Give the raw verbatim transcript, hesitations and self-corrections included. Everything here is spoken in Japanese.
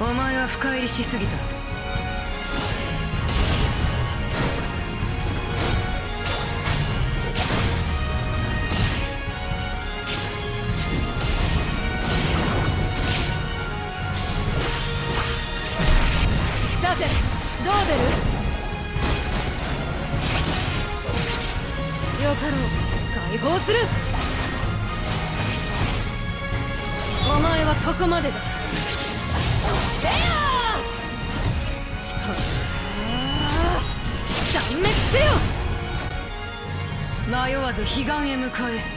お前は深入りしすぎた。さてどう出る？よかろう、解放する。お前はここまでだ。せやー！断滅せよ！迷わず彼岸へ向かえ。